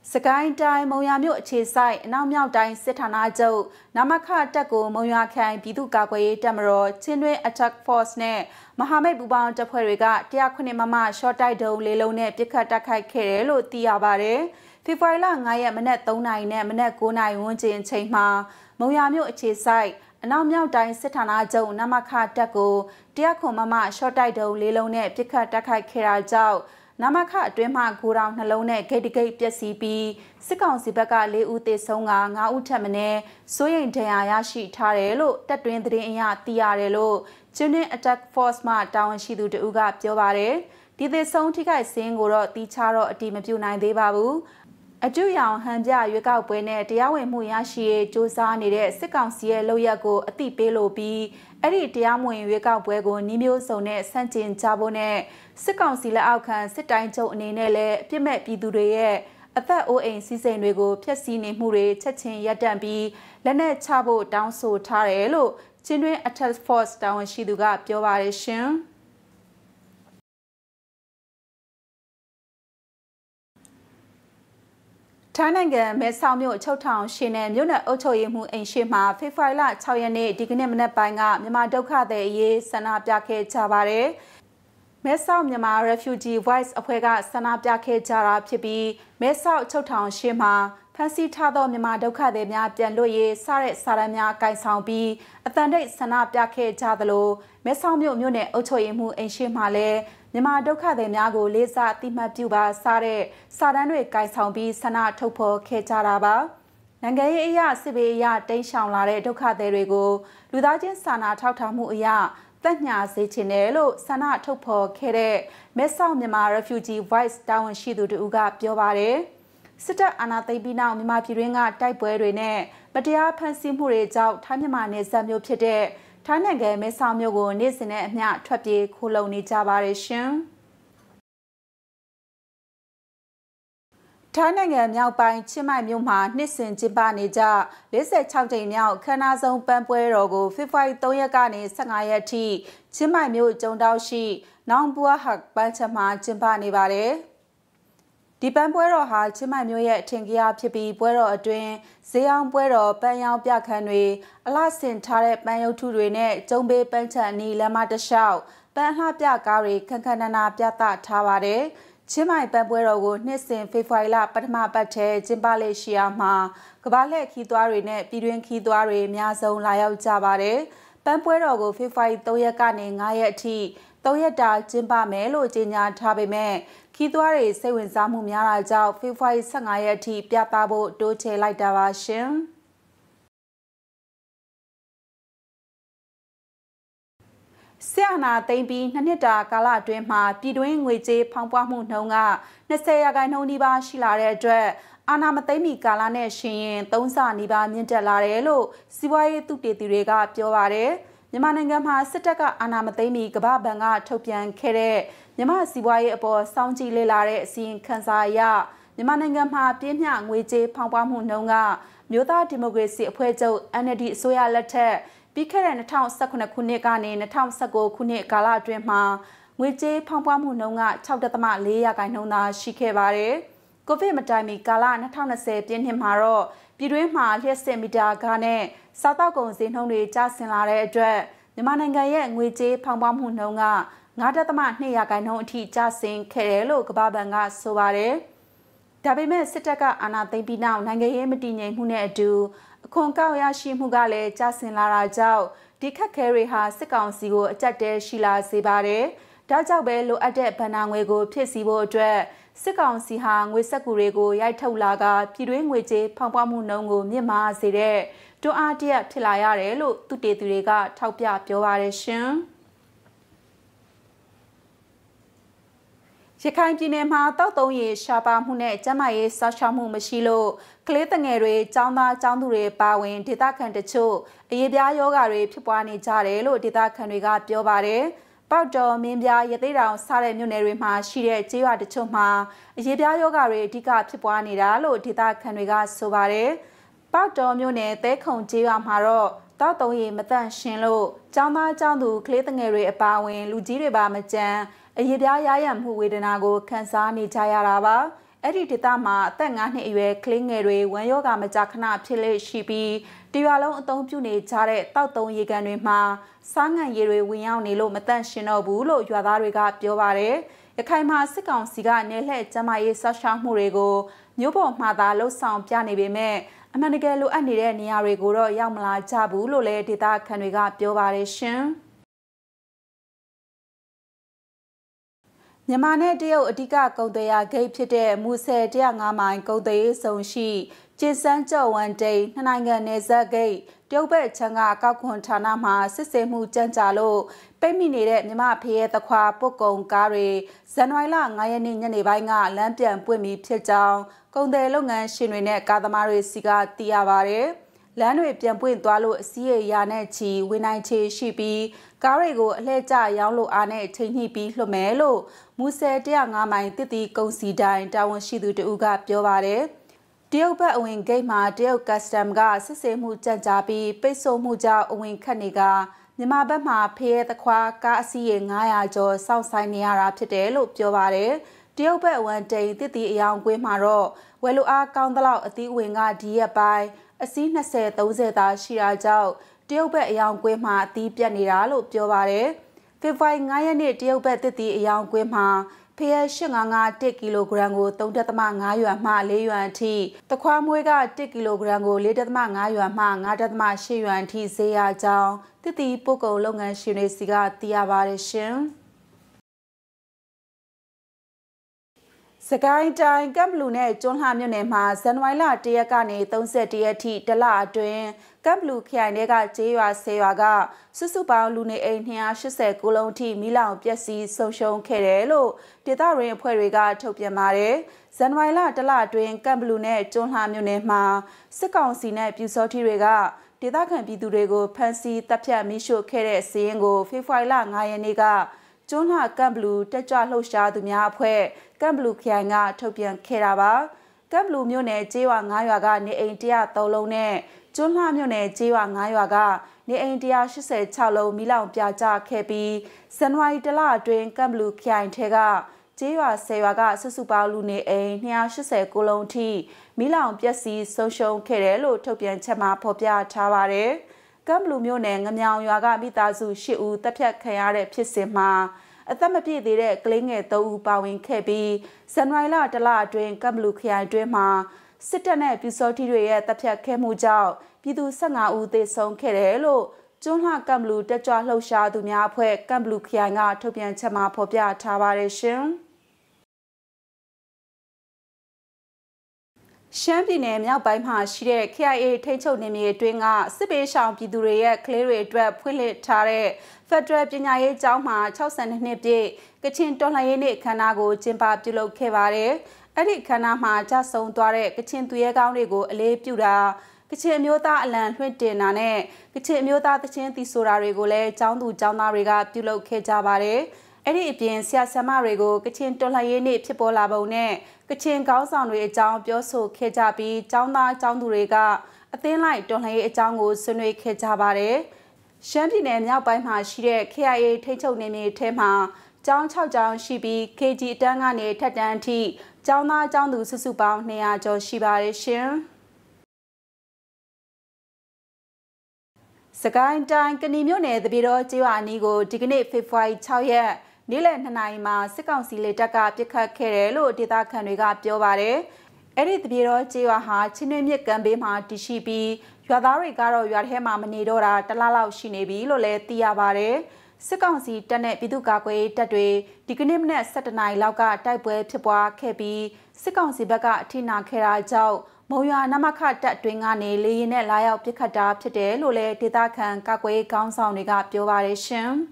စကိုင်းတိုင်းမုံရမြို့အခြေဆိုင်အနောက်မြောက်တိုင်းစစ်ဌာနချုပ်နမခတပ်ကိုမုံရခိုင်ပြည်သူ့ကာကွယ်ရေးတပ်မတော်ချင်းတွင်း Attack Force နဲ့မဟာမိတ်ပူးပေါင်းတပ်ဖွဲ့တွေက109မမရှော့တိုက်ဒုံလေးလုံးနဲ့ပစ်ခတ်တိုက်ခိုက်ခဲ့တယ်လို့သိရပါတယ်။ဖေဖော်ဝါရီလ9ရက်မနက်3နာရီနဲ့မနက်9နာရီဝန်းကျင်အချိန်မှာမုံရမြို့အခြေဆိုင်အနောက်မြောက်တိုင်းစစ်ဌာနချုပ်နမခတပ်ကို109မမရှော့တိုက်ဒုံလေးလုံးနဲ့ပစ်ခတ်တိုက်ခိုက်ခဲ့တာကြောင့်နမခအတွင်းမှဂိုဒေါင်နှလုံးနဲ့ဂိတ်တဂိတ်ပျက်စီးပြီးစစ်ကောင်စီဘက်က4ဦးသေဆုံးက9ဦးထပ်မံစိုးရိမ်ဒဏ်ရာရရှိထားတယ်လို့တပ်တွင်းသတင်းအရသိရတယ်လို့ချင်းတွင်း Attack Force မှတာဝန်ရှိသူတဦးကပြောပါတယ်ဒီသေဆုံးထိခိုက်စင်းကိုတော့တီးခြားတော့အတိမပြုနိုင်သေးပါဘူးအကျူရောင်ဟန်ပြရွေးကောက်ပွဲနဲ့တရားဝင်မှုရရှိရေးစ조사နေတဲ့စစ်ကောင်စီရဲ့လုပ်ရက်ကိုအတိပေးလို့ပြီးအဲ့ဒီတရားမဝင်ရွေးကောက်ပွဲကိုနှီးမျိုးစုံနဲ့ဆန့်ကျင်ကြဖို့နဲ့စစ်ကောင်စီလက်အောက်ခံစစ်တိုင်းချုပ်အနေနဲ့လည်းအပြစ်မဲ့ပြည်သူတွေရဲ့အသက်အိုးအိမ်စီးစိမ်တွေကိုဖျက်ဆီးနေမှုတွေချက်ချင်းရပ်တန့်ပြီးလက်နက်ချဖို့တောင်းဆိုထားတယ်လို့ချင်းတွင်း Attack Force တာဝန်ရှိသူကပြောပါတယ်ရှင်ထိုင်းနိုင်ငံမဲဆောက်မြို့အချုပ်ထောင်ရှင်နယ်မြို့နယ်အုပ်ချုပ်ရေးမှူးအိမ်ရှိမှာဖေဖော်ဝါရီလ6ရက်နေ့ဒီကနေ့မနက်ပိုင်းကမြန်မာဒုက္ခသည်အရေးဆန္ဒပြခဲ့ကြပါတယ်။မဲဆောက်မြန်မာ Refugee Voice အဖွဲ့ကဆန္ဒပြခဲ့ကြတာဖြစ်ပြီးမဲဆောက်အချုပ်ထောင်ရှင်မှာဖမ်းဆီးထားသောမြန်မာဒုက္ခသည်များပြန်လွှတ်ရေးစတဲ့စာတမ်းများကိုင်ဆောင်ပြီးအတန်တိတ်ဆန္ဒပြခဲ့ကြသလိုမဲဆောက်မြို့နယ်အုပ်ချုပ်ရေးမှူးအိမ်ရှိမှာလည်းမြန်မာဒုက္ခသည်များကိုလေးစားအသိမှတ်ပြုပါစတဲ့စာတမ်းတွေကိုင်ဆောင်ပြီးဆန္ဒထုတ်ဖော်ခဲ့ကြတာပါနိုင်ငံရေးအရာစစ်ဘေးအရာတိမ်းရှောင်လာတဲ့ဒုက္ခသည်တွေကိုလူသားချင်းစာနာထောက်ထားမှုအရာတက်ညာစေချင်တယ်လို့ဆန္ဒထုတ်ဖော်ခဲ့တဲ့မဲဆောက်မြန်မာ Refugee Voice တာဝန်ရှိသူတို့ကပြောပါတယ်စစ်တပ်အာဏာသိမ်းပြီးနောက်မြန်မာပြည်တွင်းကတိုက်ပွဲတွေနဲ့မတရားဖမ်းဆီးမှုတွေကြောင့်ထိုင်းမြန်မာနယ်စပ်မြို့ဖြစ်တဲ့ထိုင်းနိုင်ငံမဲဆောက်မြို့ကိုနေ့စဉ်နဲ့အမျှထွက်ပြေးခိုးလုံနေကြပါတယ်ရှင်ထိုင်းနိုင်ငံမြောက်ပိုင်းချင်းမိုင်မြို့မှာနှစ်စဉ်ကျင်းပနေကြ46ကြိမ်မြောက်ခမ်းနားဆုံးပန်းပွဲတော်ကိုဖေဖော်ဝါရီ3ရက်ကနေ15ရက်ထိချင်းမိုင်မြို့ကျုံတောက်ရှိနောင်ဘွားဟတ်ပန်းချက်မှာကျင်းပနေပါတယ်ဒီပန်းပွဲတော်ဟာချင်းမိုင်မြို့ရဲ့အထင်ကြီးဖြစ်ပြီးပွဲတော်အတွင်းဈေးအောင်ပွဲတော်ပန်းရောင်းပြခန်းတွေအလှဆင်ထားတဲ့ပန်းရုပ်ထုတွေနဲ့ကျုံဘေးပန်းချန်နီလမ်းမတစ်လျှောက်ပန်းလှပြကားတွေခန်းခန်းနာနာပြသထားပါတယ်ချင်းမိုင်ပန်းပွဲတော်ကိုနှစ်စဉ်ဖေဖော်ဝါရီလပထမပတ်ထဲကျင်းပလေ့ရှိရာမှာကမ္ဘာလှည့်ခီးသွားတွေနဲ့ပြည်တွင်းခီးသွားတွေအများဆုံးလာရောက်ကြပါတယ်ပန်းပွဲတော်ကိုဖေဖော်ဝါရီ3ရက်ကနေ9ရက်အထိ3ရက်တာကျင်းပမယ်လို့ကြေညာထားပေမဲ့ခီးသွားတွေစိတ်ဝင်စားမှုများတာကြောင့်ဖေဖော်ဝါရီ15ရက်အထိပြသဖို့တိုးချဲ့လိုက်တာပါရှင်ဆီယနာသိမ့်ပြီးနှစ်တာကာလအတွင်းမှာပြည်တွင်းငွေကြေးဖောင်းပွားမှုနှုန်းက20%နီးပါးရှိလာတဲ့အတွက်အာဏာမသိမ်းမီကာလနဲ့ရှင်ရင်3ဆနီးပါးမြင့်တက်လာတယ်လို့စီးပွားရေးသုတေသီတွေကပြောပါတယ်မြန်မာနိုင်ငံမှာစစ်တပ်ကအာဏာမသိမ်းမီကမ္ဘာ့ဘဏ်ကထုတ်ပြန်ခဲ့တဲ့မြန်မာစီးပွားရေးအပေါ်စောင့်ကြည့်လေ့လာတဲ့အစီရင်ခံစာအရမြန်မာနိုင်ငံမှာပြင်းပြငွေကြေးဖောင်းပွားမှုနှုန်းကမြို့သားဒီမိုကရေစီအဖွဲ့ချုပ် NLD အစိုးရလက်ထက်ပြီးခဲ့တဲ့2018ခုနှစ်ကနေ2019ခုနှစ်ကာလအတွင်းမှာငွေကြေးဖောင်းပွားမှုနှုန်းက 6.4% သာရှိခဲ့ပါတယ်။ကိုဗစ်မတိုင်မီကာလ2020ပြည့်နှစ်မှာတော့ပြည်တွင်းမှာလျှက်စစ်မီတာကားနဲ့စားတောက်ကုန်ဈေးနှုန်းတွေကျဆင်းလာတဲ့အတွက်မြန်မာနိုင်ငံရဲ့ငွေကြေးဖောင်းပွားမှုနှုန်းက 9.2% အထိကျဆင်းခဲ့တယ်လို့ကမ္ဘာ့ဘဏ်ကဆိုပါတယ်။ဒါပေမဲ့စစ်တပ်ကအာဏာသိမ်းပြီးနောက်နိုင်ငံရေးမတည်ငြိမ်မှုနဲ့အတူအခွန်ကောက်ရရှိမှုကလည်းကျဆင်းလာတာကြောင့်ဒီခက်ခဲတွေဟာစစ်ကောင်စီကိုအကျပ်တဲရှိလာစေပါတယ်။ဒါကြောင့်ပဲလိုအပ်တဲ့ဗန်နာငွေကိုဖြည့်ဆည်းဖို့အတွက်စစ်ကောင်စီဟာငွေစက်ကူတွေကိုရိုက်ထုတ်လာကပြည်တွင်းငွေကြေးဖောင်းပွားမှုနှုန်းကိုမြင့်မားစေတဲ့တွန်းအားတရက်ဖြစ်လာရတယ်လို့သုတေသီတွေကထောက်ပြပြောပါတယ်ရှင်။ရခိုင်ပြည်နယ်မှာတောက်တုံးရေရှားပါမှုနဲ့ကျန်းမာရေးစောင့်ရှောက်မှုမရှိလို့ကလေးငယ်တွေကျောင်းသားကျောင်းသူတွေပါဝင်ဒေသခံတချို့အရေးပြားယောဂါတွေဖြစ်ပွားနေကြတယ်လို့ဒေသခံတွေကပြောပါတယ်။ပေါက်တော်မင်းပြားရသေးတောင်စတဲ့မြို့နယ်တွေမှာရှိတဲ့ကျေးရွာတချို့မှာအရေးပြားယောဂါတွေအဓိကဖြစ်ပွားနေတာလို့ဒေသခံတွေကဆိုပါတယ်။ပေါက်တော်မြို့နယ်သဲခုံကျေးရွာမှာတော့တောက်တုံးရေမတန့်ရှင်းလို့ကျောင်းသားကျောင်းသူကလေးငယ်တွေအပါအဝင်လူကြီးတွေပါမကြမ်းအရေးပြားရရမှုဝေဒနာကိုခံစားနေကြရတာပါအဲ့ဒီဒေသမှာအသက်9နှစ်အရွယ်ကလေးငယ်တွေဝမ်းရောဂါမကြာခဏဖြစ်လေရှိပြီးတရွာလုံးအသုံးပြုနေကြတဲ့တောက်သုံးရေကန်တွေမှာစားငံရည်တွေဝင်ရောက်နေလို့မတန့်ရှင်းတော့ဘူးလို့ရွာသားတွေကပြောပါတယ်။ရခိုင်မှာစစ်ကောင်စီကနေလှည့်ကျန်းမာရေးဆောက်ရှောက်မှုတွေကိုမြို့ပေါ်မှာသာလှုပ်ဆောင်ပြနေပေမဲ့အမှန်တကယ်လိုအပ်နေတဲ့နေရာတွေကိုတော့ရောက်မလာကြဘူးလို့လည်းဒေသခံတွေကပြောပါတယ်ရှင်။မြန်မာနဲ့တရုတ်အဓိကကုန်သွယ်ရာဂိတ်ဖြစ်တဲ့မူဆယ်105မိုင်ကုန်သွယ်ရေးဆောင်ရှိကျေစန်းကျော်ဝန်တိန်နှစ်နိုင်ငံနယ်စပ်ဂိတ်တရုတ်ဘက်ချမ်းကကောက်ခွန်ဌာနမှာစစ်ဆေးမှုကြမ်းကြာလို့ပိတ်မိနေတဲ့မြမဖေရဲသခွာပုတ်ကုံကားတွေဇန်နဝါရီလ9ရက်နေ့ညနေပိုင်းကလမ်းပြန်ပွင့်ပြီးဖြစ်ကြောင်းကုန်သည်လုပ်ငန်းရှင်တွေနဲ့ကားသမားတွေစီကသိရပါတယ်။လမ်းတွေပြန်ပွင့်သွားလို့အစည်းအရာနဲ့ချီဝင်နိုင်ချေရှိပြီးကားတွေကိုအလှည့်ကျရောင်းလို့အားနဲ့ချိန်ညှိပြီးလွှတ်မယ်လို့မူဆယ်105မိုင်တစ်တီကုန်စီတိုင်းတာဝန်ရှိသူတဦးကပြောပါတယ်။တရုတ်ဘက်အဝင်ဂိတ်မှာတရုတ်ကတ်စတမ်ကစစ်ဆေးမှုကြံ့ကြာပြီးပိတ်ဆို့မှုကြောင့်အဝင်ခတ်နေကမြန်မာဘက်မှာဖရဲသခွာကားအစီးရေ900ကျော်စောင့်ဆိုင်နေရတာဖြစ်တယ်လို့ပြောပါတယ်။တရုတ်ဘက်ဝန်တိန်တစ်တီအယောင်ကွင်းမှာတော့ဝယ်လိုအားကောင်းသလောက်အသီးဝင်ကဒီရက်ပိုင်းအစီး20-30သာရှိတာကြောင့်တရုတ်ဘက်အယောင်ကွင်းမှာအသီးပြတ်နေတာလို့ပြောပါတယ်။ဖေဖော်ဝါရီ9ရက်နေ့တရုတ်ဘက်တစ်တီအယောင်ကွင်းမှာဖရဲ855 1ကီလိုဂရမ်ကို3.5ရွာမှ4ရွာအထိတခွားမွေးက1ကီလိုဂရမ်ကို4.5ရွာမှ5.8ရွာအထိဈေးရကြောင်းတစ်တီပို့ကုန်လုပ်ငန်းရှင်တွေစီကသိရပါတယ်ရှင်။စကိုင်းတိုင်းကမ်ဘလူနဲ့ကျွန်းလှမြို့နယ်မှာဇန်နဝါရီလ1ရက်ကနေ31ရက်ထိတလအတွင်းကမ်ဘလူခရိုင်တွေကကျေးရွာ10ရွာကစုစုပေါင်းလူနေအိမ်289လုံးထိမိလောင်ပျက်စီးဆုံးရှုံးခဲ့တယ်လို့ဒေသရင်းအဖွဲ့တွေကထုတ်ပြန်ပါတယ်။ဇန်နဝါရီလ1လအတွင်းကမ်ဘလူနဲ့ကျွန်းလှမြို့နယ်မှာစစ်ကောင်စီနဲ့ပြူစောထီတွေကဒေသခံပြည်သူတွေကိုဖမ်းဆီးတပ်ဖြတ်မိရှို့ခဲ့တဲ့စီးရင်ကိုဖေဖော်ဝါရီလ9ရက်နေ့ကကျွန်းလှကမ်ဘလူတက်ကြွလှုပ်ရှားသူများအဖွဲ့ကမ်ဘလူခရိုင်ကထုတ်ပြန်ခဲ့တာပါကမ်ဘလူမြို့နယ်ကျေးရွာ9ရွာကနေအိမ်103လုံးနဲ့ကျွန်းလှမြို့နယ်ကျေးရွာ9ရွာကနေအိမ်186လုံးမိလောင်ပြကျခဲ့ပြီးဇန်နဝါရီလအတွင်းကမ်ဘလူခရိုင်ထဲကကျေးရွာ10ရွာကစုစုပေါင်းလူနေအိမ်289လုံးထိမိလောင်ပျက်စီးဆုံးရှုံးခဲ့တယ်လို့ထုတ်ပြန်ချက်မှာဖော်ပြထားပါတယ်။ကမ်ဘလူမြို့နယ်ငမြောင်ရွာကမိသားစု10ဦးတပ်ဖြတ်ခံရတဲ့ဖြစ်စဉ်မှာအသက်မပြည့်သေးတဲ့ကလေးငယ်3ဦးပါဝင်ခဲ့ပြီးဇန်နဝါရီလ1လအတွင်းကမ်ဘလူခရိုင်အတွင်းမှာစစ်တပ်နဲ့ပြူစောထီတွေရဲ့တပ်ဖြတ်ခဲ့မှုကြောင့်ပြည်သူ15ဦးသေဆုံးခဲ့တယ်လို့ကျွန်းလှကမ်ဘလူတက်ကြွလှုပ်ရှားသူများအဖွဲ့ကမ်ဘလူခရိုင်ကထုတ်ပြန်ချက်မှာဖော်ပြထားပါတယ်ရှင်။ရှမ်းပြည်နယ်မြောက်ပိုင်းမှာရှိတဲ့ KIA ထိန်းချုပ်နယ်မြေအတွင်းကစစ်ပေးရှောင်ပြည်သူတွေရဲ့ကလေးတွေအတွက်ဖွင့်လှစ်ထားတဲ့ဖက်ဒရယ်ပညာရေးကျောင်းမှာ62နှစ်ပြည့်ကချင်တော်လှန်ရေးနေ့အခမ်းအနားကိုကျင်းပပြုလုပ်ခဲ့ပါတယ်။အဲ့ဒီအခမ်းအနားမှာကြဆုံသွားတဲ့ကချင်သူရဲကောင်းတွေကိုအလေးပြုတာကချင်အမျိုးသားအလံလွှင့်တင်တာနဲ့ကချင်အမျိုးသားသချင်းသီဆိုတာတွေကိုလည်းကျောင်းသူကျောင်းသားတွေကပြုလုပ်ခဲ့ကြပါတယ်။အဲ့ဒီအပြင်ဆရာဆရာမတွေကိုကချင်တော်လှန်ရေးနေ့ဖြစ်ပေါ်လာပုံနဲ့ကချင်ကောင်းဆောင်တွေအကြောင်းပြောဆိုခဲ့ကြပြီးကျောင်းသားကျောင်းသူတွေကအသင်းလိုက်တော်လှန်ရေးအကြောင်းကိုဆွေးနွေးခဲ့ကြပါတယ်။ရှမ်းပြည်နယ်မြောက်ပိုင်းမှာရှိတဲ့ KIA ထိန်းချုပ်နယ်မြေထဲမှာကျောင်း6ကျောင်းရှိပြီး KG အတန်းကနေထက်တန်းအထိကျောင်းသားကျောင်းသူစုစုပေါင်း200ကျော်ရှိပါတယ်ရှင်။စကိုင်းတိုင်းကဏီမြို့နယ်တပြည်တော်ကျေးရွာအနီးကိုဒီကနေ့ဖေဖော်ဝါရီ6ရက်နေ့လယ်2နာရီမှာစစ်ကောင်စီလေတပ်ကပစ်ခတ်ခဲ့တယ်လို့ဒေသခံတွေကပြောပါတယ်။အဲ့ဒီတပြည်တော်ကျေးရွာဟာချင်းတွင်းမြစ်ကမ်းဘေးမှာတည်ရှိပြီးရွာသားတွေကတော့ရွာထဲမှာမနေတော့တာတလားလောက်ရှိနေပြီလို့လည်းသိရပါတယ်။စစ်ကောင်စီတပ်နဲ့ပြည်သူ့ကာကွယ်ရေးတပ်တွေဒီကနေ့မနက်7:00နာရီလောက်ကတိုက်ပွဲဖြစ်ပွားခဲ့ပြီးစစ်ကောင်စီဘက်ကအထိနာခဲ့တာကြောင့်မုံရွာနမခတပ်တွင်းကနေလေရင်နဲ့လာရောက်ပစ်ခတ်တာဖြစ်တယ်လို့လည်းဒေသခံကာကွယ်ရေးကောင်းဆောင်တွေကပြောပါတယ်ရှင်။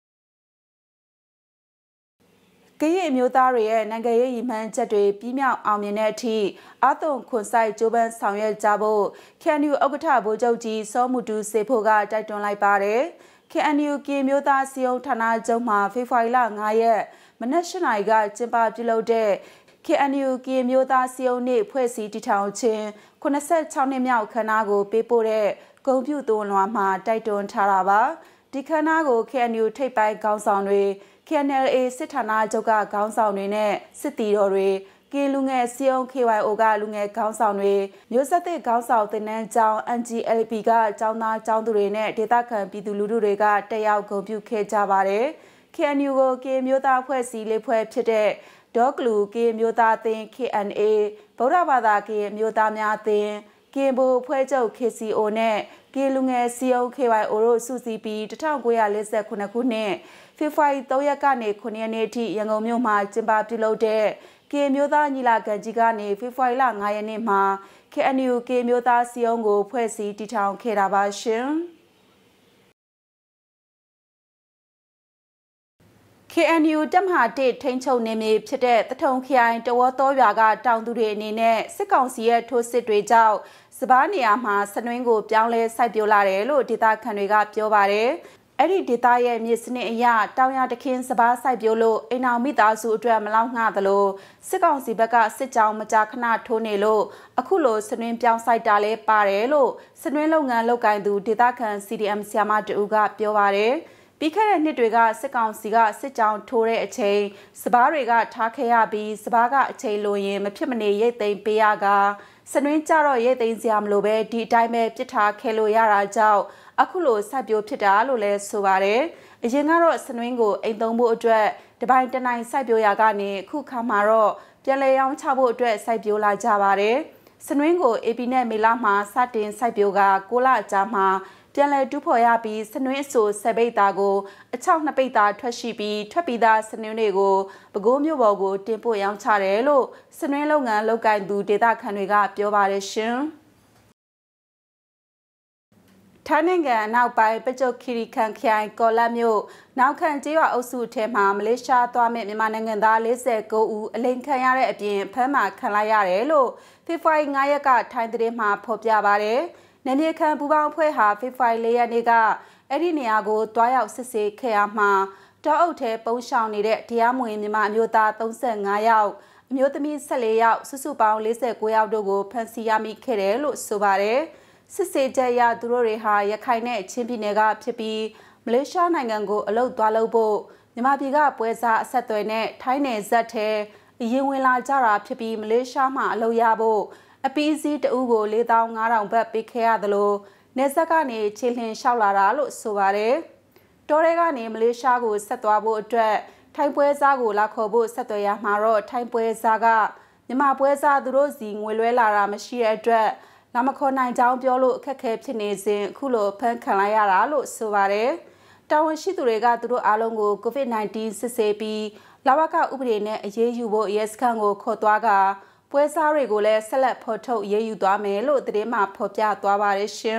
ကရင်မျိုးသားတွေရဲ့နိုင်ငံရေးရည်မှန်းချက်တွေပြီးမြောက်အောင်မြင်တဲ့အထိအသွင်ခွန်ဆိုင်ကျိုးပန်းဆောင်ရွက်ကြဖို့ KNU ဥက္ကဋ္ဌဗိုလ်ချုပ်ကြီးစောမှုတူစေဖို့ကတိုက်တွန်းလိုက်ပါတယ်။ KNU ကရင်မျိုးသားစီယုံဌာနချုပ်မှာဖေဖော်ဝါရီလ9ရက်မနက်8:00နာရီကကျင်းပပြုလုပ်တဲ့ KNU ကရင်မျိုးသားစီယုံနေ့ဖွဲ့စည်းတည်ထောင်ခြင်း86နှစ်မြောက်ခမ်းနားကိုပေးပို့တဲ့ဂုဏ်ပြုသွန်လွှာမှာတိုက်တွန်းထားတာပါ။ဒီခမ်းနားကို KNU ထိပ်ပိုင်းခေါင်းဆောင်တွေKNLA စစ်ဌာနချုပ်ကခေါင်းဆောင်တွေနဲ့စစ်တီတော်တွေကင်းလူငယ်စီယုံ KYO ကလူငယ်ခေါင်းဆောင်တွေမျိုးဆက်သစ်ခေါင်းဆောင်တင်နန်းကျောင်း NGLP ကကျောင်းသားကျောင်းသူတွေနဲ့ဒေသခံပြည်သူလူထုတွေကတက်ရောက်ဂုဏ်ပြုခဲ့ကြပါတယ်။ KNU ကိုကေမျိုးသားဖွဲ့စည်းလေးဖွဲ့ဖြစ်တဲ့ဒေါကလူကေမျိုးသားအသင်း KNA ဗုဒ္ဓဘာသာကေမျိုးသားများအသင်းကင်ဘိုဖွဲ့ချုပ် KCO နဲ့ကင်လူငယ်စီယုံ KYO တို့စုစည်းပြီး1948ခုနှစ်ဖေဖော်ဝါရီ3ရက်ကနေ9ရက်နေ့ထိရန်ကုန်မြို့မှာကျင်းပပြုလုပ်တဲ့ကေမျိုးသားညီလာခံကြီးကနေဖေဖော်ဝါရီလ9ရက်နေ့မှာ KNU ကေမျိုးသားစီယုံကိုဖွဲ့စည်းတည်ထောင်ခဲ့တာပါရှင်။ KNU တပ်မဟာ1ထိန်းချုပ်နေမြေဖြစ်တဲ့တထုံခရိုင်တဝေါသောရွာကတောင်သူတွေအနေနဲ့စစ်ကောင်စီရဲ့ထိုးစစ်တွေကြောင့်စပားနေရာမှာစနွင်းကိုပြောင်းလဲစိုက်ပျိုးလာတယ်လို့ဒေသခံတွေကပြောပါတယ်။အဲ့ဒီဒေသရဲ့မြေစနစ်အရတောင်ရတခင်းစပားစိုက်ပျိုးလို့အိမ်အောင်မိသားစုအတွက်မလောက်ငှသလိုစစ်ကောင်စီဘက်ကစစ်ကြောင်းမကြာခဏထိုးနေလို့အခုလိုစနွင်းပြောင်းစိုက်တာလဲပါတယ်လို့စနွင်းလုပ်ငန်းလုပ်ကိုင်သူဒေသခံ CDM ဆရာမတူကပြောပါတယ်။ပြီးခဲ့တဲ့နှစ်တွေကစစ်ကောင်စီကစစ်ကြောင်းထိုးတဲ့အချိန်စပားတွေကထားခဲ့ရပြီးစပားကအချိန်လိုရင်မဖြစ်မနေရိတ်သိမ်းပေးရကစနွင်းကြတော့ရိတ်သိမ်းစရာမလိုပဲဒီအတိုင်းပဲပြစ်ထားခဲ့လို့ရတာကြောင့်အခုလိုစိုက်ပျိုးဖြစ်တာလို့လည်းဆိုပါတယ်။အရင်ကတော့စနွင်းကိုအိမ်သုံးဖို့အတွက်တပိုင်းတနိုင်စိုက်ပျိုးရကနေအခုခါမှာတော့ပြန်လည်ရောင်းချဖို့အတွက်စိုက်ပျိုးလာကြပါတယ်။စနွင်းကို AP နဲ့မေလမှာစတင်စိုက်ပျိုးက6လအကြာမှာပြန်လည်တူးဖော်ရပြီးစနွင်းအဆို10ပိတ်သားကိုအချောက်2ပိတ်သားထွက်ရှိပြီးထွက်ပြီးသားစနွင်းတွေကိုပဲခူးမြို့ပေါ်ကိုတင်ပို့ရောင်းချတယ်လို့စနွင်းလုပ်ငန်းလုပ်ကိုင်သူဒေသခံတွေကပြောပါတယ်ရှင်။ထိုင်းနိုင်ငံအနောက်ပိုင်းပကြုတ်ခီရီခန်ခရိုင်ကော်လတ်မြို့နောက်ခံကျေးရွာအုပ်စုထဲမှာမလေးရှားသွားမဲ့မြန်မာနိုင်ငံသား49ဦးအလိမ်ခံရတဲ့အပြင်ဖမ်းမှာခံလိုက်ရတယ်လို့ဖေဖော်ဝါရီ9ရက်ကထိုင်းသတင်းမှာဖော်ပြပါတယ်။နယ်မြေခံပူပေါင်းအဖွဲ့ဟာဖေဖော်ဝါရီ4ရက်နေ့ကအဲ့ဒီနေရာကိုတွားရောက်စစ်ဆေးခဲ့ရမှာတောအုပ်ထဲပုံရှောင်နေတဲ့တရားမဝင်မြန်မာအမျိုးသား35ယောက်အမျိုးသမီး14ယောက်စုစုပေါင်း49ယောက်တို့ကိုဖမ်းဆီးရမိခဲ့တယ်လို့ဆိုပါတယ်စစ်ဆေးချက်အရသူတို့တွေဟာရခိုင်နဲ့ချင်းပြည်နယ်ကဖြစ်ပြီးမလေးရှားနိုင်ငံကိုအလုပ်သွားလုပ်ဖို့မြန်မာပြည်ကပွဲစားအဆက်အသွယ်နဲ့ထိုင်းနယ်ဇက်ထဲအရင်ဝင်လာကြတာဖြစ်ပြီးမလေးရှားမှာအလုပ်ရဖို့အပီးစီးတအူးကို4500ဘတ်ပေးခဲ့ရသလိုနေဆက်ကနေခြေလှင်လျှောက်လာတာလို့ဆိုပါတယ်။တောထဲကနေမလေးရှားကိုဆက်သွားဖို့အတွက်ထိုင်းပွဲစားကိုလာခေါ်ဖို့ဆက်သွယ်ရမှာတော့ထိုင်းပွဲစားကမြန်မာပွဲစားသူတို့စီငွေလွှဲလာတာမရှိတဲ့အတွက်လာမခေါ်နိုင်ကြောင်းပြောလို့အခက်အခဲဖြစ်နေစဉ်အခုလိုဖမ်းခံလိုက်ရတာလို့ဆိုပါတယ်။တာဝန်ရှိသူတွေကသူတို့အားလုံးကို COVID-19 စစ်ဆေးပြီးလဝကဥပဒေနဲ့အရေးယူဖို့ရဲစခန်းကိုခေါ်သွားကပွဲစားတွေကိုလည်းဆက်လက်ဖော်ထုတ်ရေးယူသွားမယ်လို့သတင်းမှဖော်ပြသွားပါတယ်ရှင်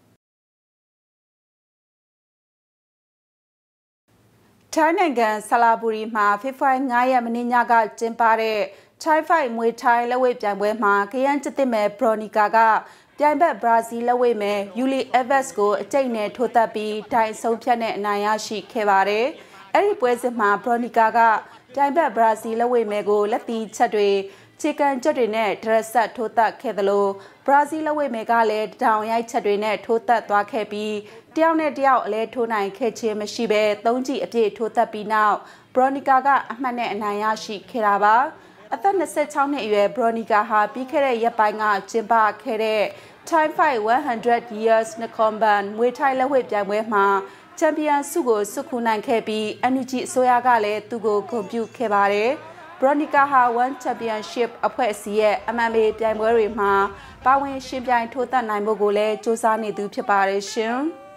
။ထိုင်းနိုင်ငံဆလာဘူရီမှာဖေဖော်ဝါရီ9ရက်မနေ့ညကကျင်းပတဲ့ Thai Fight မွေထိုင်းလက်ဝှေ့ပြိုင်ပွဲမှာကရန်ကျစ်တစ်မဲ့ဘရိုနီကာကပြိုင်ဘက်ဘရာဇီးလက်ဝှေ့မဲ့ယူလီအက်ဗက်စ်ကိုအကျိတ်နဲ့ထိုးသက်ပြီးတိုင်ဆုံးဖြတ်နဲ့အနိုင်ရရှိခဲ့ပါတယ်။အဲ့ဒီပွဲစဉ်မှာဘရိုနီကာကပြိုင်ဘက်ဘရာဇီးလက်ဝှေ့မဲ့ကိုလက်သီးချက်တွေချီကန်ချက်တွေနဲ့ဒရက်ဆက်ထိုးသက်ခဲ့သလိုဘရာဇီးလက်ဝှေ့မယ်ကလည်းတောင်ရိုက်ချက်တွေနဲ့ထိုးသက်သွားခဲ့ပြီးတယောက်နဲ့တယောက်အလဲထိုးနိုင်ခဲ့ခြင်းမရှိဘဲ၃ကြိအပြည့်ထိုးသက်ပြီးနောက်ဘရိုနီကာကအမှတ်နဲ့အနိုင်ရရှိခဲ့တာပါအသက်26နှစ်အရွယ်ဘရိုနီကာဟာပြီးခဲ့တဲ့ရက်ပိုင်းကကျင်းပခဲ့တဲ့ Thai Fight 100 Years Nakhon မွေထိုင်းလက်ဝှေ့ပြိုင်ပွဲမှာချန်ပီယံဆုကိုဆွတ်ခူးနိုင်ခဲ့ပြီး NUG အစိုးရကလည်းသူ့ကိုဂုဏ်ပြုခဲ့ပါတယ်ဘရိုနီကာဟာ One Championship အဖွဲ့အစည်းရဲ့ MMA ပြိုင်ပွဲတွေမှာပါဝင်ရှင်ပြိုင်ထိုးသက်နိုင်ဖို့ကိုလည်းစ조사နေသူဖြစ်ပါတယ်ရှင်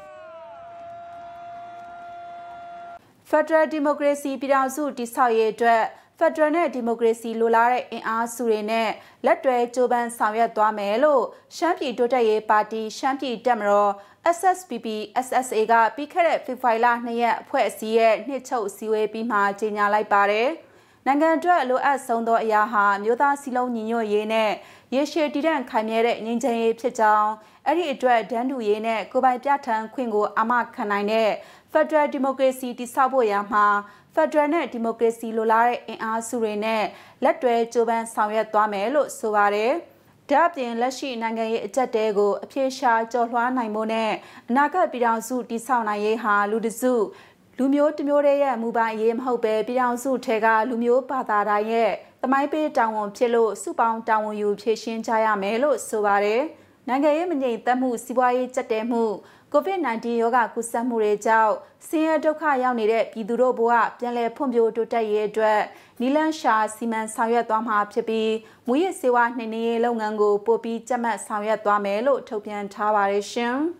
။ Federal Democracy ပြည်ထောင်စုတည်ဆောက်ရေးအတွက် Federal နဲ့ Democracy လိုလားတဲ့အင်အားစုတွေနဲ့လက်တွဲကြိုးပမ်းဆောင်ရွက်သွားမယ်လို့ရှမ်းပြည်တိုးတက်ရေးပါတီရှမ်းပြည်တပ်မတော် SSPP/SSA ကပြီးခဲ့တဲ့ဖေဖော်ဝါရီလ2ရက်အဖွဲ့အစည်းရဲ့နှစ်ချုပ်စည်းဝေးပြီးမှကြေညာလိုက်ပါတယ်။နိုင်ငံအတွက်လိုအပ်ဆုံးသောအရာဟာမြို့သားစီလုံးညီညွတ်ရေးနဲ့ရေရှည်တည်တံ့ခိုင်မြဲတဲ့ငြိမ်းချမ်းရေးဖြစ်ကြောင်းအဲ့ဒီအတွက်ဒန်းတူရေးနဲ့ကိုပိုင်ပြဋ္ဌာန်းခွင့်ကိုအာမခံနိုင်တဲ့ Federal Democracy တည်ဆောက်ဖို့ရာမှာ Federal နဲ့ Democracy လိုလားတဲ့အင်အားစုတွေနဲ့လက်တွဲကြိုးပမ်းဆောင်ရွက်သွားမယ်လို့ဆိုပါတယ်။ဒါ့အပြင်လက်ရှိနိုင်ငံရေးအကြက်တဲကိုအပြေရှားကျော်လွှားနိုင်ဖို့နဲ့အနာဂတ်ပြည်ထောင်စုတည်ဆောက်နိုင်ရေးဟာလူတစုလူမျိုးတစ်မျိုးတည်းရဲ့မူပိုင်ရေးမဟုတ်ပဲပြည်ထောင်စုထဲကလူမျိုးဘာသာတိုင်းရဲ့သမိုင်းပေးတောင်ဝန်ဖြစ်လို့စုပေါင်းတောင်ဝန်ယူဖြည့်ရှင်းကြရမယ်လို့ဆိုပါတယ်နိုင်ငံရေးမငြိမ်သက်မှုစီးပွားရေးကျပ်တဲမှုCOVID-19 ရောဂါကူးစက်မှုတွေကြောင့်ဆင်းရဲဒုက္ခရောက်နေတဲ့ပြည်သူတို့ဘဝပြန်လည်ဖွံ့ဖြိုးတိုးတက်ရေးအတွက်နီလန်ရှာစီမံဆောင်ရွက်သွားမှာဖြစ်ပြီးမူရစ်စေဝါနှိမ်နင်းရေးလုပ်ငန်းကိုပို့ပြီးကြပ်မတ်ဆောင်ရွက်သွားမယ်လို့ထုတ်ပြန်ထားပါတယ်ရှင်။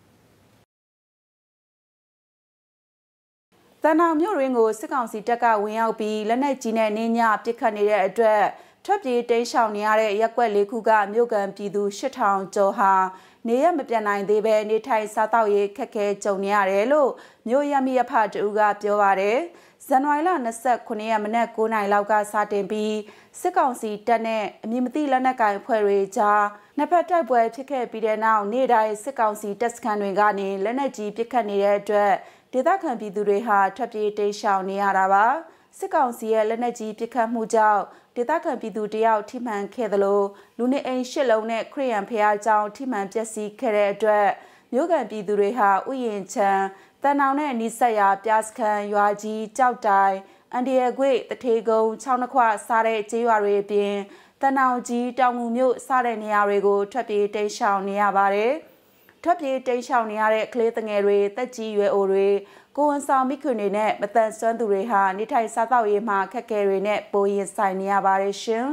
တန်အောင်မြို့ရင်းကိုစစ်ကောင်စီတပ်ကဝင်ရောက်ပြီးလက်နက်ကြီးနဲ့နင်းညပစ်ခတ်နေတဲ့အတွက်ထွက်ပြေးတိမ်းရှောင်နေရတဲ့ရက်ကွက်၄ခုကမြို့ကန်ပြည်သူ8000ကျော်ဟာနေရမပြတ်နိုင်သေးပဲနေထိုင်စားသောက်ရေးခက်ခဲကြုံနေရတယ်လို့မြို့ရမီရဖတူကပြောပါတယ်။ဇန်နဝါရီလ29ရက်မနက်9:00နာရီလောက်ကစတင်ပြီးစစ်ကောင်စီတပ်နဲ့အမည်မသိလက်နက်ကိုင်အဖွဲ့တွေကြားနှစ်ဖက်တိုက်ပွဲဖြစ်ခဲ့ပြီးတဲ့နောက်နေ့တိုင်းစစ်ကောင်စီတပ်စခန်းတွေကနေလက်နက်ကြီးပစ်ခတ်နေတဲ့အတွက်ဒေသခံပြည်သူတွေဟာထွက်ပြေးတိမ်းရှောင်နေရတာပါစစ်ကောင်စီရဲ့လက်နက်ကြီးပစ်ခတ်မှုကြောင့်ဒေသခံပြည်သူတယောက်ထိမှန်ခဲ့သလိုလူနေအိမ်၈လုံးနဲ့ခရစ်ယာန်ဘုရားကျောင်းထိမှန်ပျက်စီးခဲ့တဲ့အတွက်မြို့ကန်ပြည်သူတွေဟာဥယျာဉ်ချံတန်အောင်နဲ့နီးစပ်ရာပြားစခန်းရွာကြီးကြောက်တိုင်အန်ဒီရကွေတထေကုန်းချောင်းနှခွစားတဲ့ကျေးရွာတွေအပြင်တန်အောင်ကြီးတောင်ငူမြို့စားတဲ့နေရာတွေကိုထွက်ပြေးတိမ်းရှောင်နေရပါတယ်ထွက်ပြေးတိမ်းရှောင်နေရတဲ့ကလေးငယ်တွေတက်ကြီးရွယ်အိုတွေကိုဝန်ဆောင်မိခင်တွေနဲ့မတန်ဆွမ်းသူတွေဟာနေထိုင်စားသောက်ရေးမှာခက်ခဲတွေနဲ့ပိုရင်ဆိုင်နေရပါတယ်ရှင်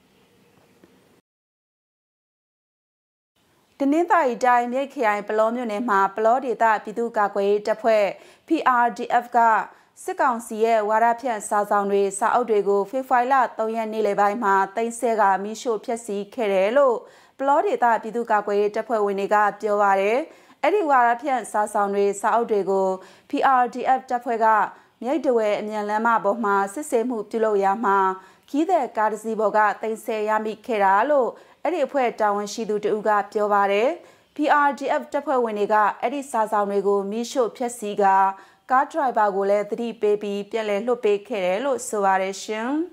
။တနင်္သာရီတိုင်းမြိတ်ခရိုင်ပလောမြို့နယ်မှာပလောဒေသပြည်သူ့ကာကွယ်ရေးတပ်ဖွဲ့ PRDF ကစစ်ကောင်စီရဲ့ဝါဒဖြန့်စာဆောင်တွေစာအုပ်တွေကိုဖေဖော်ဝါရီလ3ရက်နေ့လယ်ပိုင်းမှာတင်ဆဲကမိရှို့ဖျက်ဆီးခဲ့တယ်လို့ပလောဒေသပြည်သူ့ကာကွယ်ရေးတပ်ဖွဲ့ဝင်တွေကပြောပါတယ်။အဲ့ဒီဝါဒဖြန့်စာဆောင်တွေစာအုပ်တွေကို PRDF တပ်ဖွဲ့ကမြိတ်တဝဲအမြန်လမ်းမပေါ်မှာစစ်ဆေးမှုပြုလုပ်ရာမှာခီးတဲ့ကားတစ်စီးပေါ်ကတင်ဆဲရမိခဲ့တာလို့အဲ့ဒီအဖွဲ့တာဝန်ရှိသူတဦးကပြောပါတယ်။ PRDF တပ်ဖွဲ့ဝင်တွေကအဲ့ဒီစာဆောင်တွေကိုမိရှို့ဖျက်ဆီးကာကားဒရိုင်ဘာကိုလည်းသတိပေးပြီးပြန်လည်လွှတ်ပေးခဲ့တယ်လို့ဆိုပါတယ်ရှင်။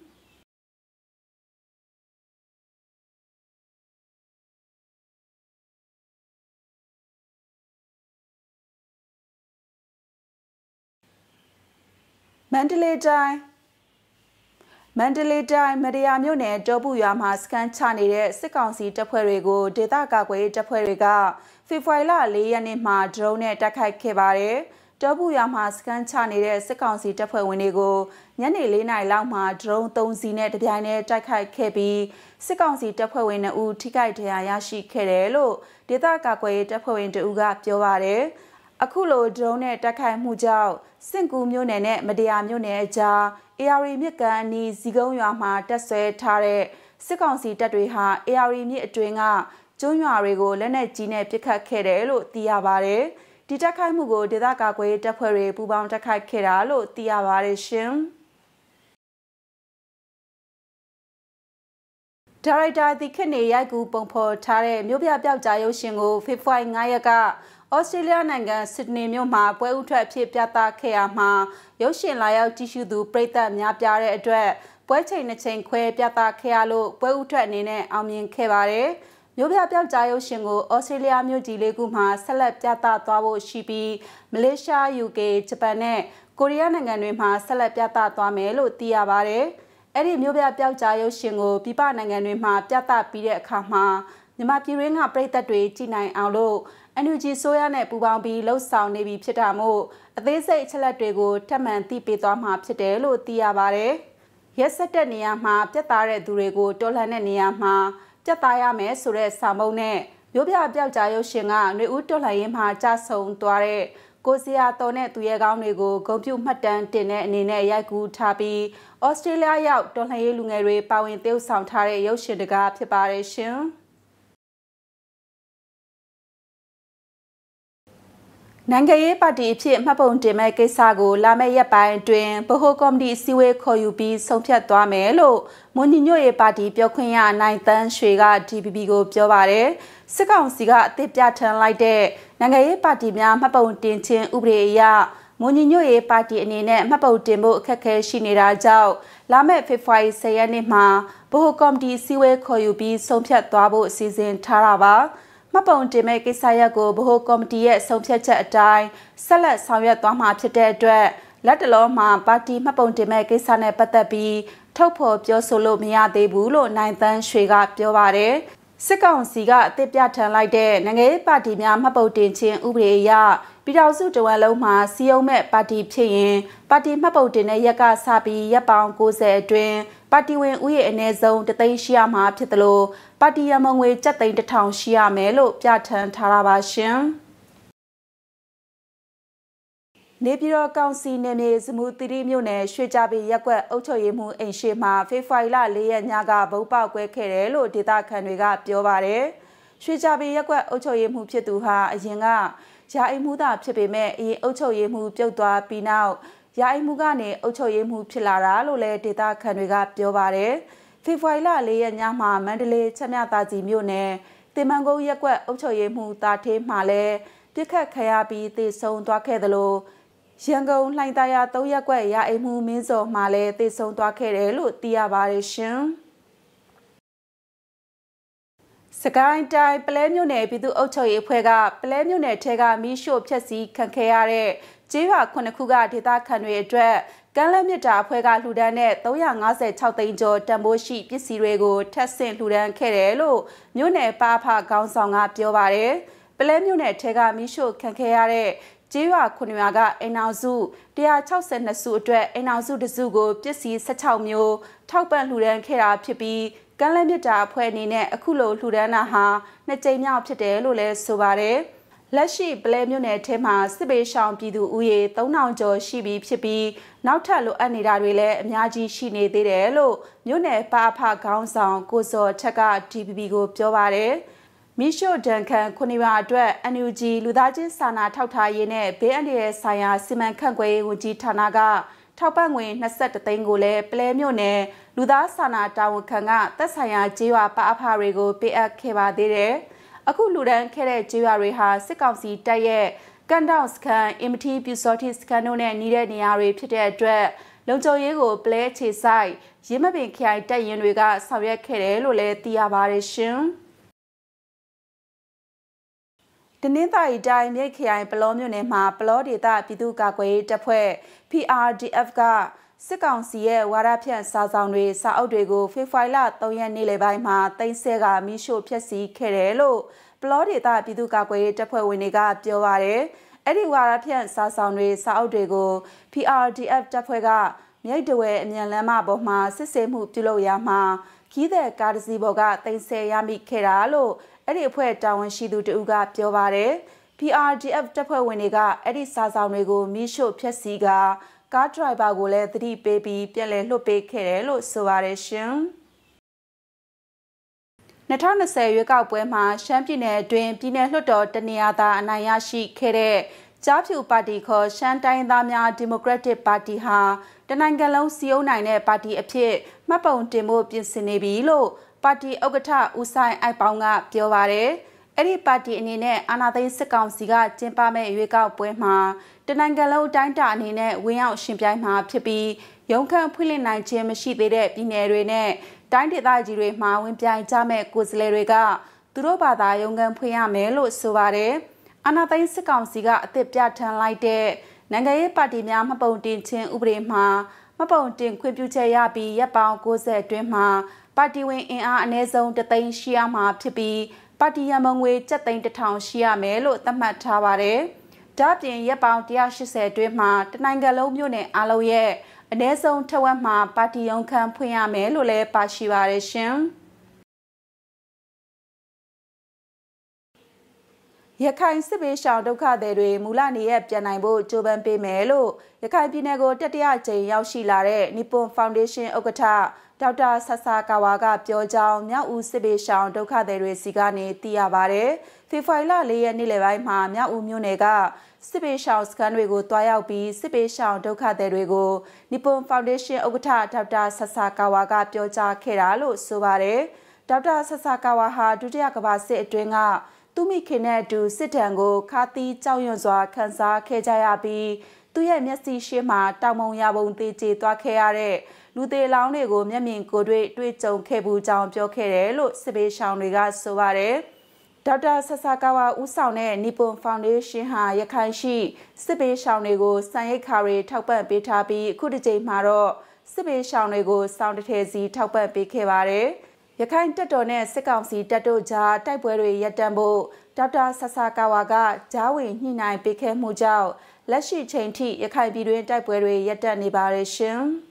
မန္တလေးတိုင်းမရယာမြို့နယ်တောပူရွာမှာစခန်းချနေတဲ့စစ်ကောင်စီတပ်ဖွဲ့တွေကိုဒေသကာကွယ်ရေးတပ်ဖွဲ့တွေကဖေဖော်ဝါရီလ4ရက်နေ့မှာဒရုန်းနဲ့တိုက်ခိုက်ခဲ့ပါတယ်။တောပူရွာမှာစခန်းချနေတဲ့စစ်ကောင်စီတပ်ဖွဲ့ဝင်တွေကိုညနေ4:00နာရီလောက်မှာဒရုန်း3စီးနဲ့တပြိုင်တည်းတိုက်ခိုက်ခဲ့ပြီးစစ်ကောင်စီတပ်ဖွဲ့ဝင်2ဦးထိခိုက်ဒဏ်ရာရရှိခဲ့တယ်လို့ဒေသကာကွယ်ရေးတပ်ဖွဲ့ဝင်2ဦးကပြောပါတယ်။အခုလိုဒရုန်းနဲ့တိုက်ခိုက်မှုကြောင့်စင်ကူမြို့နယ်နဲ့မရယာမြို့နယ်အကြား AR မြစ်ကန်အနီးဇီကုန်းရွာမှာတက်ဆွဲထားတဲ့စစ်ကောင်စီတပ်တွေဟာ AR မြစ်အတွင်းကကျွန်းရွာတွေကိုလက်နက်ကြီးနဲ့ပစ်ခတ်ခဲ့တယ်လို့သိရပါတယ်။ဒီတိုက်ခိုက်မှုကိုဒေသကာကွယ်ရေးတပ်ဖွဲ့တွေပူးပေါင်းတိုက်ခိုက်ခဲ့တာလို့သိရပါတယ်ရှင်။ဒါရိုက်တာဒီခေတ်နေရိုက်ကူပုံဖော်ထားတဲ့မြို့ပြပျောက်ကြားရုပ်ရှင်ကိုဖေဖော်ဝါရီ9ရက်ကဩစတြေးလျနိုင်ငံဆစ်ဒနီမြို့မှာပွဲဥထွက်ဖြစ်ပြသခဲ့ရမှာရုပ်ရှင်လာရောက်ကြည့်ရှုသူပရိသတ်များပြားတဲ့အတွက်ပွဲချိန်2ချိန်ခွဲပြသခဲ့ရလို့ပွဲဥထွက်အနေနဲ့အောင်မြင်ခဲ့ပါတယ်။မြို့ပြပျောက်ကြားရုပ်ရှင်ကိုဩစတြေးလျမြို့ကြီးလေးခုမှာဆက်လက်ပြသသွားဖို့ရှိပြီးမလေးရှား UK ဂျပန်နဲ့ကိုရီးယားနိုင်ငံတွေမှာဆက်လက်ပြသသွားမယ်လို့သိရပါတယ်။အဲ့ဒီမြို့ပြပျောက်ကြားရုပ်ရှင်ကိုပြည်ပနိုင်ငံတွေမှာပြသပြီးတဲ့အခါမှာမြန်မာပြည်ရင်းကပရိသတ်တွေကြည်နိုင်အောင်လို့NUG ဆိုရနဲ့ပူးပေါင်းပြီးလှုပ်ဆောင်နေပြီဖြစ်တာမို့အသေးစိတ်အချက်လက်တွေကိုထပ်မံသိပေးသွားမှာဖြစ်တယ်လို့သိရပါတယ်။ရက်စက်တဲ့နေရာမှာပြတ်သားတဲ့သူတွေကိုတော်လှန်တဲ့နေရာမှာပြတ်သားရမယ်ဆိုတဲ့စာမုံနဲ့မြို့ပြပျောက်ကြားရုပ်ရှင်ကຫນွေဦးတော်လှန်ရေးမှာကြဆုံသွားတဲ့ကိုစရာတော်နဲ့သူရဲကောင်းတွေကိုဂုဏ်ပြုမှတ်တမ်းတင်တဲ့အနေနဲ့ရိုက်ကူးထားပြီးဩစတြေးလျရောက်တော်လှန်ရေးလူငယ်တွေပါဝင်သရုပ်ဆောင်ထားတဲ့ရုပ်ရှင်တကားဖြစ်ပါတယ်ရှင်။နိုင်ငံရေးပါတီအဖြစ်မှတ်ပုံတင်မဲ့ကိစ္စကိုလာမယ့်ရက်ပိုင်းအတွင်းဗဟိုကော်မတီအစည်းအဝေးခေါ်ယူပြီးဆုံးဖြတ်သွားမယ်လို့မွန်ညီညွတ်ရေးပါတီပြောခွင့်ရနိုင်တန်းရွှေက DPP ကိုပြောပါတယ်။စစ်ကောင်စီကအသစ်ပြဋ္ဌာန်းလိုက်တဲ့နိုင်ငံရေးပါတီများမှတ်ပုံတင်ခြင်းဥပဒေအရမွန်ညီညွတ်ရေးပါတီအနေနဲ့မှတ်ပုံတင်ဖို့အခက်အခဲရှိနေတာကြောင့်လာမယ့်ဖေဖော်ဝါရီ10ရက်နေ့မှာဗဟိုကော်မတီအစည်းအဝေးခေါ်ယူပြီးဆုံးဖြတ်သွားဖို့အစီအစဉ်ထားတာပါ။မှတ်ပုံတင်မဲ့ကိစ္စရပ်ကိုဗဟိုကော်မတီရဲ့ဆုံးဖြတ်ချက်အတိုင်းဆက်လက်ဆောင်ရွက်သွားမှာဖြစ်တဲ့အတွက်လက်တလုံးမှာပါတီမှတ်ပုံတင်မဲ့ကိစ္စနဲ့ပတ်သက်ပြီးထုတ်ဖော်ပြောဆိုလို့မရသေးဘူးလို့နိုင်သန်းရွှေကပြောပါတယ်စစ်ကောင်စီကအသစ်ပြဋ္ဌာန်းလိုက်တဲ့နိုင်ငံရေးပါတီများမှတ်ပုံတင်ခြင်းဥပဒေအရပြည်ထောင်စုတဝက်လုံးမှာစီယုံမဲ့ပါတီဖြစ်ရင်ပါတီမှတ်ပုံတင်တဲ့ရက်ကစပြီးရက်ပေါင်း90အတွင်းပါတီဝင်ဥယျာဉ်အနည်းဆုံး3သိန်းရှိရမှာဖြစ်တယ်လို့ပါတီရမငွေ7သိန်း1000ရှိရမယ်လို့ပြဋ္ဌာန်းထားတာပါရှင်နေပြည်တော်ကောင်စီနယ်မြေစမှုတိရိမြို့နယ်ရွှေကြပင်ရက်ကွက်အုပ်ချုပ်ရေးမှူးအိမ်ရှိမှာဖေဖော်ဝါရီလ4ရက်ညကဗုံးပေါက်ကွဲခဲ့တယ်လို့ဒေသခံတွေကပြောပါတယ်ရွှေကြပင်ရက်ကွက်အုပ်ချုပ်ရေးမှူးဖြစ်သူဟာအရင်ကယာအိမ်မှုသာဖြစ်ပေမဲ့အရင်အုပ်ချုပ်ရေးမှူးပြုတ်သွားပြီးနောက်ယာအိမ်မှုကနေအုပ်ချုပ်ရေးမှူးဖြစ်လာတာလို့လည်းဒေသခံတွေကပြောပါတယ်ဖေဖော်ဝါရီလ4ရက်ညမှာမန္တလေးချက်မြသာကြီးမြို့နယ်တင်မန်ကုန်းရက်ကွက်အုပ်ချုပ်ရေးမှူးတာထေးမှလည်းပြစ်ခတ်ခံရပြီးသေဆုံးသွားခဲ့တယ်လို့ရန်ကုန်လှိုင်သာယာ3ရက်ကွက်ရာအိမ်မှုမင်းစောမှလည်းသေဆုံးသွားခဲ့တယ်လို့သိရပါတယ်ရှင်စကိုင်းတိုင်းပလဲမြို့နယ်ပြည်သူ့အုပ်ချုပ်ရေးအဖွဲ့ကပလဲမြို့နယ်ထဲကမီးရှို့ဖျက်ဆီးခံခဲ့ရတဲ့ကျေးရွာ9ခုကဒေသခံတွေအတွက်ကမ်းလက်မြစ်တာအဖွဲ့ကလှူဒန်းတဲ့356သိန်းကျော်တန်ဖိုးရှိပစ္စည်းတွေကိုထပ်ဆင့်လှူဒန်းခဲ့တယ်လို့မြို့နယ်ပါဖခေါင်းဆောင်ကပြောပါတယ်ပလဲမြို့နယ်ထဲကမီးရှို့ခံခဲ့ရတဲ့ကျေးရွာ9ရွာကအိမ်အောင်စု162စုအတွက်အိမ်အောင်စုတစုကိုပစ္စည်း16မျိုးထောက်ပံ့လှူဒန်းခဲ့တာဖြစ်ပြီးကမ်းလက်မြစ်တာအဖွဲ့အနေနဲ့အခုလိုလှူဒန်းတာဟာ2ကြိမ်မြောက်ဖြစ်တယ်လို့လည်းဆိုပါတယ်လက်ရှိပလဲမြို့နယ်ထဲမှာစစ်ပေးရှောင်ပြည်သူဦးရေ3000ကျော်ရှိပြီဖြစ်ပြီးနောက်ထပ်လိုအပ်နေတာတွေလည်းအများကြီးရှိနေသေးတယ်လို့မြို့နယ်ပါဖခေါင်းဆောင်ကိုစောထက်က DPP ကိုပြောပါတယ်မီရှို့ဒန်ခန်9ရွာအတွက် NUG လူသားချင်းစာနာထောက်ထားရေးနဲ့ဘေးအန္တရာယ်ဆိုင်ရာစီမံခန့်ခွဲရေးဝန်ကြီးဌာနကထောက်ပံ့ငွေ21သိန်းကိုလည်းပလဲမြို့နယ်လူသားစာနာတာဝန်ခံကသက်ဆိုင်ရာကျေးရွာပါအဖတွေကိုပေးအပ်ခဲ့ပါသေးတယ်။အခုလူဒန်းခဲ့တဲ့ကျေးရွာတွေဟာစစ်ကောင်စီတပ်ရဲ့ကန်တောင်စခန်းအင်မတီပြူစော်တီစခန်းတို့နဲ့နှီးတဲ့နေရာတွေဖြစ်တဲ့အတွက်လုံခြုံရေးကိုပလဲခြေဆိုင်ရင်းမပင်ခိုင်တပ်ရင်တွေကဆောင်ရွက်ခဲ့တယ်လို့လည်းသိရပါတယ်ရှင်။တနင်္သာရီတိုင်းမြိတ်ခရိုင်ပလောမြို့နယ်မှာပလောဒေသပြည်သူ့ကာကွယ်ရေးတပ်ဖွဲ့ PRDF ကစစ်ကောင်စီရဲ့ဝါဒဖြန့်စာဆောင်တွေစာအုပ်တွေကိုဖေဖော်ဝါရီလ3ရက်နေ့လယ်ပိုင်းမှာတင်ဆဲကမီးရှို့ဖျက်ဆီးခဲ့တယ်လို့ပလောဒေသပြည်သူ့ကာကွယ်ရေးတပ်ဖွဲ့ဝင်တွေကပြောပါတယ်။အဲ့ဒီဝါဒဖြန့်စာဆောင်တွေစာအုပ်တွေကို PRDF တပ်ဖွဲ့ကမြိတ်တဝဲအမြန်လမ်းမပေါ်မှာစစ်ဆေးမှုပြုလုပ်ရာမှာခီးတဲ့ကားတစ်စီးပေါ်ကတင်ဆဲရမိခဲ့တာလို့အဲ့ဒီအဖွဲ့တာဝန်ရှိသူတဦးကပြောပါတယ်။ PRDF တပ်ဖွဲ့ဝင်တွေကအဲ့ဒီစာဆောင်တွေကိုမီးရှို့ဖျက်ဆီးကားဒရိုက်ဘာကိုလည်းသတိပေးပြီးပြန်လည်လွှတ်ပေးခဲ့တယ်လို့ဆိုပါတယ်ရှင်။2020ရွေးကောက်ပွဲမှာရှမ်းပြည်နယ်အတွင်းပြည်내လွှတ်တော်တနေရာသာအနိုင်ရရှိခဲ့တဲ့ကြားဖြူပါတီခေါ်ရှမ်းတိုင်းသားများဒီမိုကရက်တစ်ပါတီဟာတနိုင်ငံလုံးစီယုံနိုင်တဲ့ပါတီအဖြစ်မှတ်ပုံတင်ဖို့ပြင်ဆင်နေပြီလို့ပါတီဥက္ကဋ္ဌဦးဆိုင်အိုက်ပေါင်းကပြောပါတယ်။အဲ့ဒီပါတီအနေနဲ့အာဏာသိမ်းစစ်ကောင်စီကကျင်းပမဲ့ရွေးကောက်ပွဲမှာတနိုင်ငံလုံးအတိုင်းအတာအနေနဲ့ဝင်ရောက်ရှင်ပြိုင်မှာဖြစ်ပြီးရုံးခန့်ဖွင့်လှစ်နိုင်ခြင်းမရှိသေးတဲ့ပြည်နယ်တွေနဲ့တိုင်းဒေသကြီးတွေမှာဝင်ပြိုင်ကြမဲ့ကိုယ်စားလှယ်တွေကသူတို့ဘာသာရုံးခန့်ဖွင့်ရမယ်လို့ဆိုပါတယ်။အာဏာသိမ်းစစ်ကောင်စီကအသစ်ပြဋ္ဌာန်းလိုက်တဲ့နိုင်ငံရေးပါတီများမှတ်ပုံတင်ခြင်းဥပဒေမှာမှတ်ပုံတင်ခွင့်ပြုချက်ရပြီးရပ်ပေါင်း90အတွင်းမှာပါတီဝင်အင်အားအနည်းဆုံး3သိန်းရှိရမှာဖြစ်ပြီးပါတီရမငွေ7သိန်း1000ရှိရမယ်လို့သတ်မှတ်ထားပါတယ်။ဒါ့အပြင်ရပ်ပေါင်း180အတွင်းမှာတနိုင်ငံလုံးမြို့နယ်အားလုံးရဲ့အနည်းဆုံးထက်ဝက်မှာပါတီရုံးခန့်ဖွင့်ရမယ်လို့လည်းပါရှိပါတယ်ရှင်။ရခိုင်စစ်ဘေးရှောင်ဒုက္ခသည်တွေမူလနေရပြန်နိုင်ဖို့ကြိုးပမ်းပေးမယ်လို့ရခိုင်ပြည်နယ်ကိုတတိယကြိမ်ရောက်ရှိလာတဲ့နီပွန်ဖောင်ဒေးရှင်းဥက္ကဋ္ဌဒေါက်တာဆဆာကာဝါကပြောကြောင်းမြောက်ဦးစစ်ဘေးရှောင်ဒုက္ခသည်တွေစီကနေသိရပါတယ်။ဖေဖော်ဝါရီလ4ရက်နေ့လယ်ပိုင်းမှာမြောက်ဦးမြို့နယ်ကစစ်ဘေးရှောင်စခန်းတွေကိုတွားရောက်ပြီးစစ်ဘေးရှောင်ဒုက္ခသည်တွေကိုနီပွန်ဖောင်ဒေးရှင်းဥက္ကဋ္ဌဒေါက်တာဆဆာကာဝါကပြောကြားခဲ့တာလို့ဆိုပါတယ်။ဒေါက်တာဆဆာကာဝါဟာဒုတိယကမ္ဘာစစ်အတွင်းကသူမိခင်နဲ့အတူစစ်တမ်းကိုခါသီးကြောက်ရွံ့စွာခံစားခဲ့ကြရပြီးသူရဲ့မျက်စိရှေ့မှာတောင်မုံရပုံသေးကျေသွားခဲ့ရတဲ့လူသေးလောင်းတွေကိုမျက်မြင်ကိုယ်တွေ့ကြုံခဲ့ဘူးကြောင်းပြောခဲ့တယ်လို့စစ်ဘေးရှောင်တွေကဆိုပါတယ်။ဒေါက်တာဆဆာကာဝါဦးဆောင်တဲ့နီပွန်ဖောင်ဒေးရှင်းဟာရခိုင်ရှိစစ်ပေးရှောင်တွေကိုစံရိတ်ခါတွေထောက်ပံ့ပေးထားပြီးအခုတစ်ကြိမ်မှာတော့စစ်ပေးရှောင်တွေကိုစောင့်တထဲစီထောက်ပံ့ပေးခဲ့ပါတယ်။ရခိုင်တပ်တော်နဲ့စစ်ကောင်စီတပ်တို့ကြားတိုက်ပွဲတွေရပ်တန့်ဖို့ဒေါက်တာဆဆာကာဝါကကြားဝင်ညှိနှိုင်းပေးခဲ့မှုကြောင့်လက်ရှိချိန်ထိရခိုင်ပြည်တွင်းတိုက်ပွဲတွေရပ်တန့်နေပါတယ်ရှင်။